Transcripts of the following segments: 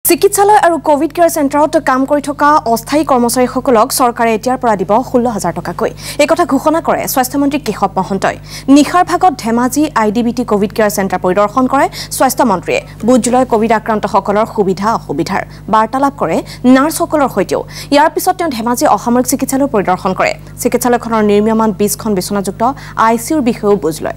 চিকিৎসালয় আৰু Covid care চেণ্টাৰত কাম কৰি থকা অস্থায়ী কৰ্মচাৰীসকলক চৰকাৰে এতিয়াৰ পৰা দিব 16,000 টকাকৈ। এই কথা ঘোষণা কৰে স্বাস্থ্যমন্ত্ৰী কেশৱ মহন্তই। নিশাৰ ভাগত Dhemaji IDBT covid care centre পৰিদৰ্শন কৰে স্বাস্থ্যমন্ত্ৰীয়ে। বুধজুলাই কোভিড আক্ৰান্তসকলৰ সুবিধা অসুবিধাৰ বাৰ্তালাপ কৰে নাৰ্ছসকলৰ সৈতেও। ইয়াৰ পিছত তেওঁ ধেমাজি অসামৰিক চিকিৎসালয় পৰিদৰ্শন কৰে। চিকিৎসালয়খনৰ নিৰ্মীয়মান 20খন বিচনাযুক্ত ICUৰ বিষয়েও বুজ লয়।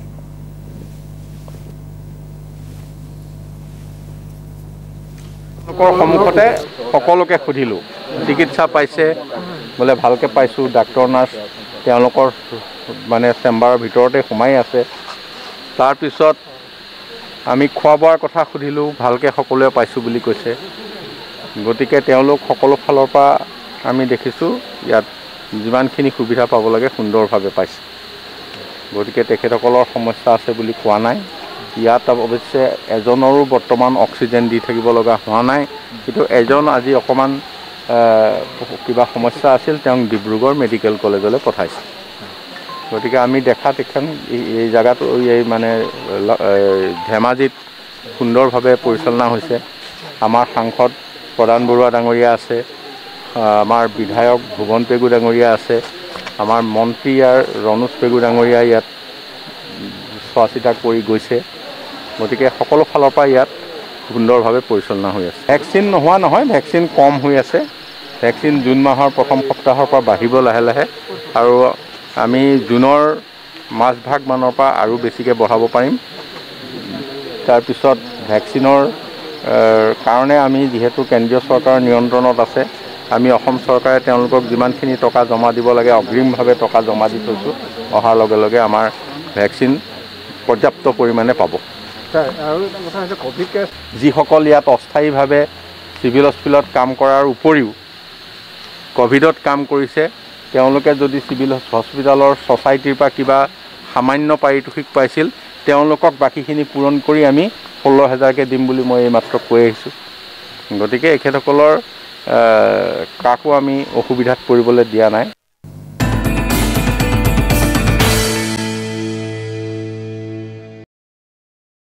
সন্মুখতে সকলোকে সুধিলোঁ, চিকিৎসা পাইছে বোলে ভালকৈ পাইছোঁ। ডাক্তৰ নাৰ্ছ তেওঁলোকৰ মানে চেম্বাৰৰ ভিতৰতে সোমাই আছে। তাৰপিছত আমি খোৱা বোৱাৰ কথা সুধিলোঁ, ভালকৈ সকলোৱে পাইছোঁ বুলি কৈছে। গতিকে তেওঁলোক সকলো ফালৰ পৰা আমি দেখিছোঁ ইয়াত যিমানখিনি সুবিধা পাব লাগে সুন্দৰভাৱে পাইছে। গতিকে তেখেতসকলৰ সমস্যা আছে বুলি কোৱা নাই। ইয়াত অৱশ্যে এজনৰো বৰ্তমান অক্সিজেন দি থাকিব লগা হোৱা নাই, কিন্তু এজন আজি অকণমান কিবা সমস্যা আছিল, তেওঁক ডিব্ৰুগড় মেডিকেল কলেজলৈ পঠাইছে। গতিকে আমি দেখাত এখন এই জেগাটো এই মানে ধেমাজিত সুন্দৰভাৱে পৰিচালনা হৈছে। আমাৰ সাংসদ প্ৰদান বৰুৱা ডাঙৰীয়া আছে, আমাৰ বিধায়ক ভুৱন পেগু ডাঙৰীয়া আছে, আমাৰ মন্ত্ৰী ইয়াৰ ৰণোজ পেগু ডাঙৰীয়া ইয়াত চোৱা চিতা কৰি গৈছে। গতিকে সকলো ফালৰ পৰা ইয়াত সুন্দৰভাৱে পৰিচালনা হৈ আছে। ভেকচিন নোহোৱা নহয়, ভেকচিন কম হৈ আছে। ভেকচিন জুন মাহৰ প্ৰথম সপ্তাহৰ পৰা বাঢ়িব লাহে লাহে, আৰু আমি জুনৰ মাজভাগ মানৰ পৰা আৰু বেছিকৈ বঢ়াব পাৰিম। তাৰপিছত ভেকচিনৰ কাৰণে আমি যিহেতু কেন্দ্ৰীয় চৰকাৰৰ নিয়ন্ত্ৰণত আছে, আমি অসম চৰকাৰে তেওঁলোকক যিমানখিনি টকা জমা দিব লাগে অগ্ৰিমভাৱে টকা জমা দি থৈছোঁ। অহাৰ লগে লগে আমাৰ ভেকচিন পৰ্যাপ্ত পৰিমাণে পাব। আৰু এটা কথা হৈছে কোভিড কেয়াৰ যিসকল ইয়াত অস্থায়ীভাৱে চিভিল হস্পিটেলত কাম কৰাৰ উপৰিও কোভিডত কাম কৰিছে, তেওঁলোকে যদি চিভিল হস্পিটেলৰ ছ'চাইটিৰ পৰা কিবা সামান্য পাৰিতোষিক পাইছিল, তেওঁলোকক বাকীখিনি পূৰণ কৰি আমি 16,000কৈ দিম বুলি মই এইমাত্ৰ কৈ আহিছোঁ। গতিকে এখেতসকলৰ কাকো আমি অসুবিধাত পৰিবলৈ দিয়া নাই।